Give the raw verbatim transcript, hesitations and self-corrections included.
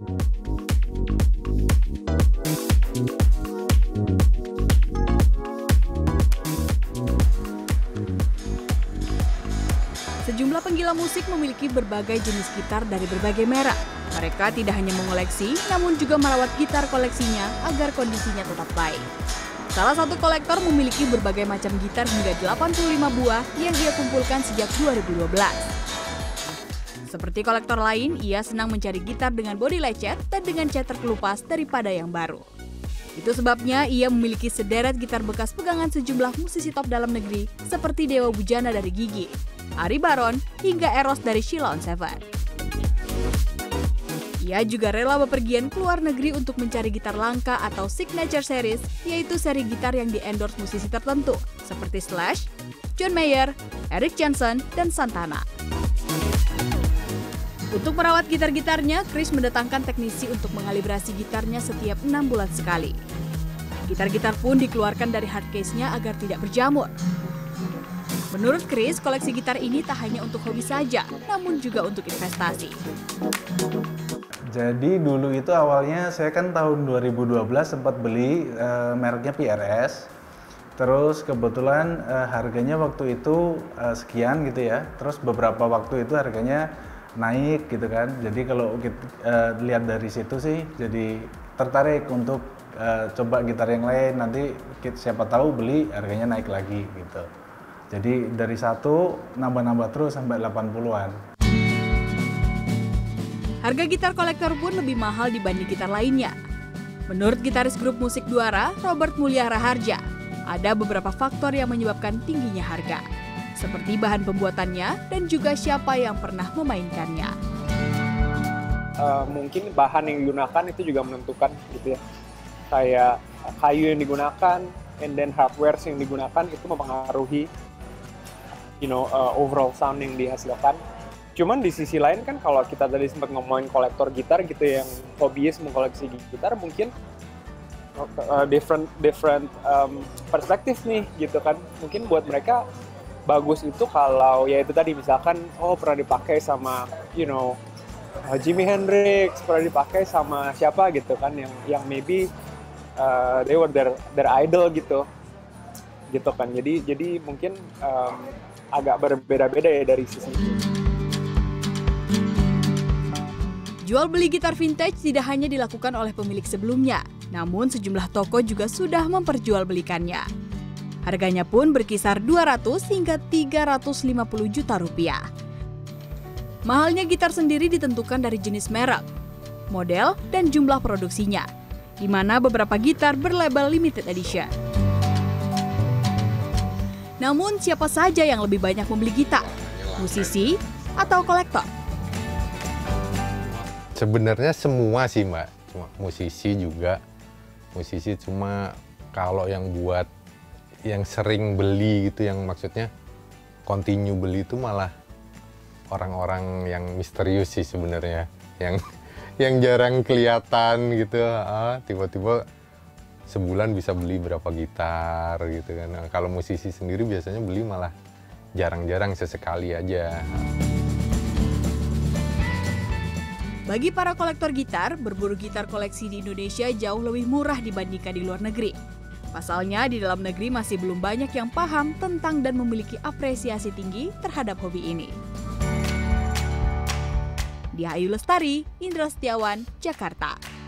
Sejumlah penggila musik memiliki berbagai jenis gitar dari berbagai merek. Mereka tidak hanya mengoleksi, namun juga merawat gitar koleksinya agar kondisinya tetap baik. Salah satu kolektor memiliki berbagai macam gitar hingga delapan puluh lima buah yang ia kumpulkan sejak dua ribu dua belas. Seperti kolektor lain, ia senang mencari gitar dengan bodi lecet dan dengan cat terkelupas daripada yang baru. Itu sebabnya ia memiliki sederet gitar bekas pegangan sejumlah musisi top dalam negeri seperti Dewa Bujana dari Gigi, Ari Baron, hingga Eros dari Sheila on Seven. Ia juga rela bepergian ke luar negeri untuk mencari gitar langka atau signature series, yaitu seri gitar yang di-endorse musisi tertentu, seperti Slash, John Mayer, Eric Johnson, dan Santana. Untuk merawat gitar-gitarnya, Chris mendatangkan teknisi untuk mengalibrasi gitarnya setiap enam bulan sekali. Gitar-gitar pun dikeluarkan dari hardcase-nya agar tidak berjamur. Menurut Chris, koleksi gitar ini tak hanya untuk hobi saja, namun juga untuk investasi. Jadi dulu itu awalnya saya kan tahun dua ribu dua belas sempat beli uh, mereknya P R S. Terus kebetulan uh, harganya waktu itu uh, sekian gitu ya. Terus beberapa waktu itu harganya naik gitu kan. Jadi kalau kita uh, lihat dari situ sih jadi tertarik untuk uh, coba gitar yang lain. Nanti kita, siapa tahu beli harganya naik lagi gitu. Jadi dari satu nambah-nambah terus sampai delapan puluhan. Harga gitar kolektor pun lebih mahal dibanding gitar lainnya. Menurut gitaris grup musik Duara, Robert Mulya Raharja, ada beberapa faktor yang menyebabkan tingginya harga, seperti bahan pembuatannya dan juga siapa yang pernah memainkannya. Uh, mungkin bahan yang digunakan itu juga menentukan gitu ya. Kayak kayu yang digunakan, and then hardware yang digunakan itu mempengaruhi, you know, uh, overall sound yang dihasilkan. Cuman di sisi lain kan kalau kita tadi sempat ngomongin kolektor gitar gitu yang hobiis mengkoleksi gitar, mungkin uh, different different um, perspektif nih gitu kan. Mungkin buat mereka bagus itu kalau ya itu tadi misalkan oh pernah dipakai sama you know uh, Jimi Hendrix, pernah dipakai sama siapa gitu kan yang yang maybe uh, they were their their idol gitu gitu kan. Jadi jadi mungkin um, agak berbeda-beda ya dari sisi itu. Jual beli gitar vintage tidak hanya dilakukan oleh pemilik sebelumnya, namun sejumlah toko juga sudah memperjualbelikannya. Harganya pun berkisar dua ratus hingga tiga ratus lima puluh juta rupiah. Mahalnya gitar sendiri ditentukan dari jenis merek, model, dan jumlah produksinya, di mana beberapa gitar berlabel limited edition. Namun siapa saja yang lebih banyak membeli gitar? Musisi atau kolektor? Sebenarnya semua sih Mbak, cuma musisi juga, musisi cuma kalau yang buat yang sering beli gitu, yang maksudnya continue beli itu malah orang-orang yang misterius sih sebenarnya, yang yang jarang kelihatan gitu, ah, tiba-tiba sebulan bisa beli berapa gitar gitu kan. Nah, kalau musisi sendiri biasanya beli malah jarang-jarang, sesekali aja. Bagi para kolektor gitar, berburu gitar koleksi di Indonesia jauh lebih murah dibandingkan di luar negeri. Pasalnya, di dalam negeri masih belum banyak yang paham tentang dan memiliki apresiasi tinggi terhadap hobi ini. Diah Ayu Lestari, Indra Setiawan, Jakarta.